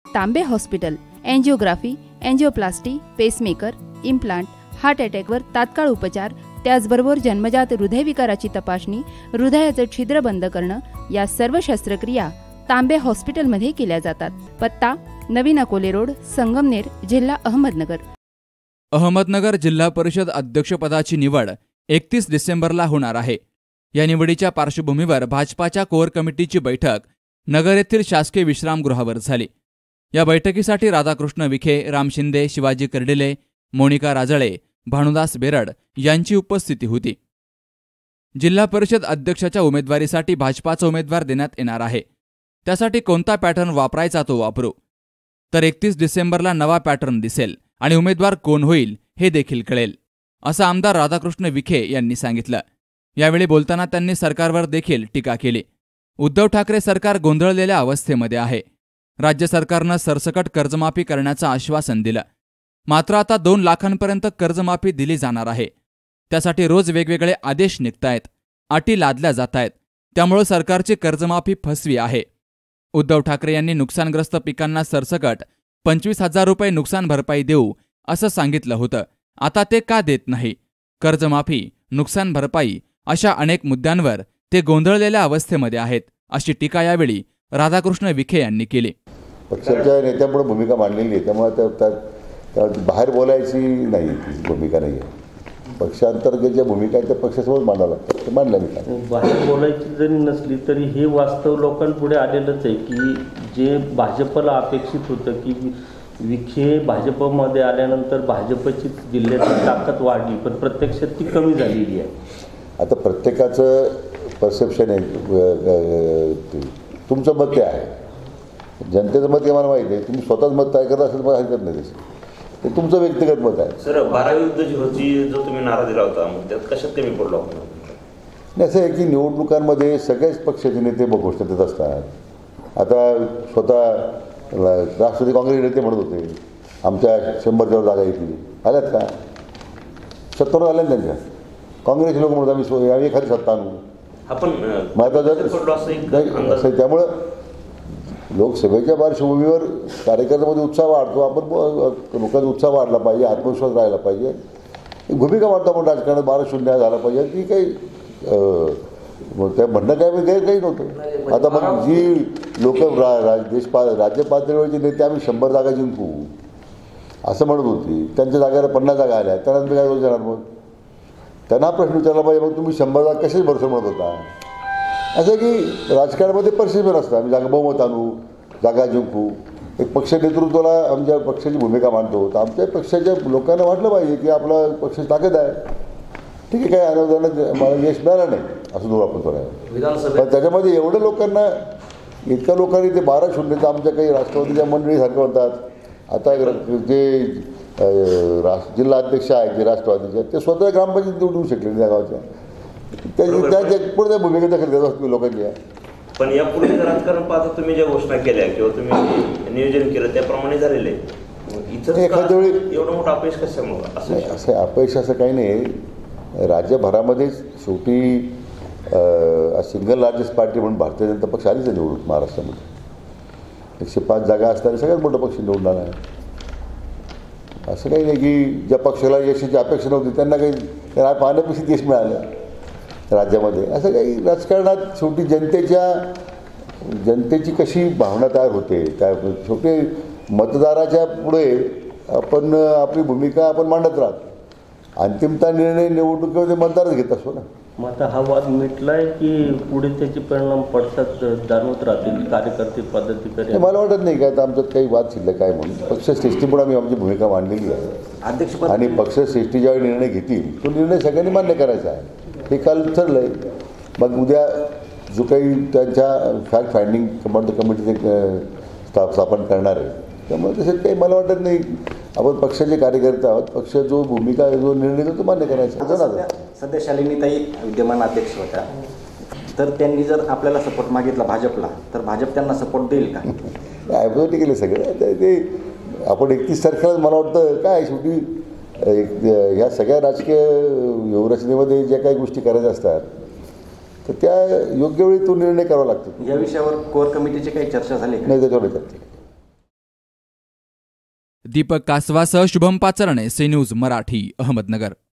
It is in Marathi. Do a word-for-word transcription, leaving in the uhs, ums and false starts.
तांबे hospital angiography, angioplasty, pacemaker, implant, heart अटॅकवर तात्काळ उपचार, त्याचबरोबर जन्मजात हृदयविकाराची तपासणी, हृदयाचे छिद्र बंद करणं या सर्व शस्त्रक्रिया तांबे हॉस्पिटलमध्ये केल्या जातात. पत्ता नवीन अकोले रोड, संगमनेर, जिल्हा अहमदनगर. अहमदनगर जिल्हा परिषद अध्यक्षपदाची निवड एकतीस डिसेंबरला होणार आहे. या निवडीच्या पार्श्वभूमीवर भाजपाच्या कोर कमिटीची बैठक नगर येथील शासकीय विश्रामगृहावर झाली. या बैठकीसाठी राधाकृष्ण विखे, राम शिंदे, शिवाजी कर्डिले, मोनिका राजळे, भानुदास बेरड यांची उपस्थिती होती. जिल्हा परिषद अध्यक्षाच्या उमेदवारीसाठी भाजपाचा उमेदवार देण्यात येणार आहे. त्यासाठी कोणता पॅटर्न वापरायचा तो वापरू. तर एकतीस डिसेंबरला नवा पॅटर्न दिसेल आणि उमेदवार कोण होईल हे देखील कळेल, असं आमदार राधाकृष्ण विखे यांनी सांगितलं. यावेळी बोलताना त्यांनी सरकारवर देखील टीका केली. उद्धव ठाकरे सरकार गोंधळलेल्या अवस्थेमध्ये आहे. राज्य सरकारनं सरसकट कर्जमाफी करण्याचं आश्वासन दिलं. मात्र आता दोन लाखांपर्यंत कर्जमाफी दिली जाणार आहे. त्यासाठी रोज वेगवेगळे आदेश निघतायत, अटी लादल्या जात आहेत. त्यामुळे सरकारची कर्जमाफी फसवी आहे. उद्धव ठाकरे यांनी नुकसानग्रस्त पिकांना सरसकट पंचवीस हजार रुपये नुकसान भरपाई देऊ असं सांगितलं होतं. आता ते का देत नाही? कर्जमाफी, नुकसान भरपाई अशा अनेक मुद्द्यांवर ते गोंधळलेल्या अवस्थेमध्ये आहेत, अशी टीका यावेळी राधाकृष्ण विखे यांनी केली. पक्षाच्या नेत्यापुढे भूमिका मांडलेली आहे, त्यामुळे बाहेर बोलायची नाही, ती भूमिका नाही आहे. पक्षांतर्गतच्या भूमिका त्या पक्षासोबत मांडावं लागतात, ते मांडल्या मी. बाहेर बोलायची जरी नसली तरी हे वास्तव लोकांपुढे आलेलंच आहे की जे भाजपला अपेक्षित होतं की विखे भाजपमध्ये आल्यानंतर भाजपची जिल्ह्याची ताकद वाढली, पण प्रत्यक्षात ती कमी झालेली आहे. आता प्रत्येकाचं परसेप्शन आहे. तुमचं मत ते आहे, जनतेचं मत हे मला माहिती आहे. तुम्ही स्वतःच मत तयार करत असेल मला हरकत नाही, तसं ते तुमचं व्यक्तिगत मत आहे. सर, बारावी युद्ध जी होती, जो तुम्ही नारा दिला होता, मग त्यात कशात कमी पडलो आपण? नाही, असं आहे की निवडणुकांमध्ये सगळ्याच पक्षाचे नेते घोषणा देत असतात. आता स्वतः राष्ट्रवादी काँग्रेस नेते म्हणत होते आमच्या शंभरच्या जागा येतील, आल्यात का? सत्तर आल्या ना त्यांच्या. काँग्रेसचे लोक म्हणत आम्ही आम्ही एखादी सत्ता आणू. आपण माझा जर असं त्यामुळं लोकसभेच्या पार्श्वभूमीवर कार्यकर्त्यामध्ये उत्साह वाढतो. आपण लोकांचा उत्साह वाढला पाहिजे, आत्मविश्वास राहिला पाहिजे, भूमिका वाढतो आपण राजकारणात. बारा शून्य झाला पाहिजे, ती काही त्या म्हणणं काय गैर काही नव्हतं. आता मग जी लोक रा देश पा राज्य पातळीवरचे नेते आम्ही शंभर जागा जिंकू असं म्हणत होती, त्यांच्या जागेला पन्नास जागा आल्या, त्यांना तुम्ही काय बोलू जाणार? मग त्यांना प्रश्न विचारला पाहिजे, मग तुम्ही शंभर जागा कशाच भरसून म्हणत होता? असं की राजकारणामध्ये परसेप्शन असतं, आम्ही जागा बहुमत आणू, जागा जिंकू. एक पक्ष नेतृत्वाला आमच्या पक्षाची भूमिका मांडतो, तर आमच्या पक्षाच्या लोकांना वाटलं पाहिजे की आपला पक्षाची ताकद आहे. ठीक आहे, काही अनुदानात मला यश मिळालं नाही असं दूर आपण थोडं, पण त्याच्यामध्ये एवढं लोकांना, इतक्या लोकांनी ते बारा शून्यचं आमच्या काही राष्ट्रवादीच्या मंडळीसारखं म्हणतात. आता जे राष्ट्र जिल्हा अध्यक्ष आहेत जे राष्ट्रवादीचे, ते स्वतः ग्रामपंचायत निवडू शकले त्या गावच्या, त्या पुढे त्या भूमिका दखल देत असतो लोकांची. पण या पुढे राजकारण पाहता तुम्ही ज्या घोषणा केल्या किंवा तुम्ही नियोजन केलं त्याप्रमाणे झालेले, एखाद्या वेळी एवढं मोठं अपयश कशामुळे? असं असं अपयश असं काही नाही. राज्यभरामध्येच शेवटी सिंगल लार्जेस्ट पार्टी म्हणून भारतीय जनता पक्ष आलीच आहे निवडून. महाराष्ट्रामध्ये एकशे पाच जागा असताना सगळ्यात मोठा पक्ष निवडून आला आहे. असं काही नाही की ज्या पक्षाला यशाची अपेक्षा नव्हती त्यांना काही त्यांना पाहण्यापेक्षा यश मिळालं राज्यामध्ये. असं काही राजकारणात शेवटी जनतेच्या जनतेची कशी भावना तयार होते, त्या शेवटी मतदाराच्या पुढे आपण आपली भूमिका आपण मांडत राहतो. अंतिमता निर्णय निवडणुकीमध्ये मतदारच घेत असतो ना. मग आता हा वाद मिटलाय की पुढे त्याचे परिणाम पडतात जाणवत राहतील कार्यकर्ते पद्धती? मला वाटत नाही काय आता आमच्यात काही वाद शिल्लक काय म्हणून. पक्ष श्रेष्ठीपुढे आम्ही आमची भूमिका मांडलेली आहे आणि पक्ष श्रेष्ठी ज्यावेळी निर्णय घेतील तो निर्णय सगळ्यांनी मान्य करायचा आहे. हे काल ठरलं आहे. मग उद्या जो काही त्यांच्या फॅक्ट फाइंडिंग कमांड कमिटीचे स्थाप स्थापन करणार आहे, त्यामुळे तसे काही मला वाटत नाही. आपण पक्षाचे कार्यकर्ते आहोत, पक्ष जो भूमिका जो निर्णय घेतो तो मान्य करायचा. सध्या शालिनीताई विद्यमान अध्यक्ष होत्या, तर त्यांनी जर आपल्याला सपोर्ट मागितला भाजपला, तर भाजप त्यांना सपोर्ट देईल का? ॲब्झॉल्युटली केले सगळे ते आपण एकतीस तारखेला मला वाटतं काय शेवटी एक ह्या सगळ्या राजकीय व्यूहरचनेमध्ये ज्या काही गोष्टी करायच्या असतात तर त्या योग्य वेळी तो निर्णय करावा लागतो. या विषयावर कोर कमिटीची काही चर्चा झाली नाही? त्याच्यावर चर्चा दीपक कासवासह शुभम पाचरणे, सी न्यूज मराठी, अहमदनगर.